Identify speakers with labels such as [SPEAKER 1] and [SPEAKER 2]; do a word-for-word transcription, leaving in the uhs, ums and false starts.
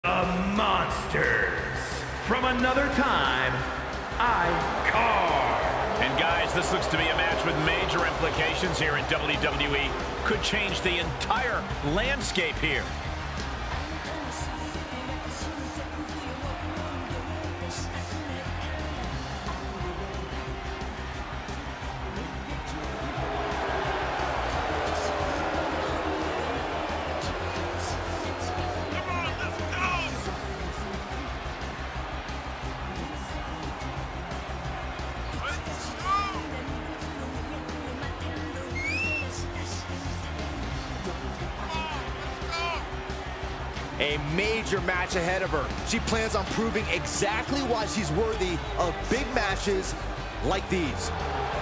[SPEAKER 1] The monsters from another time, Aika.
[SPEAKER 2] And guys, this looks to be a match with major implications here in W W E. Could change the entire landscape here.
[SPEAKER 3] A major match ahead of her. She plans on proving exactly why she's worthy of big matches like these.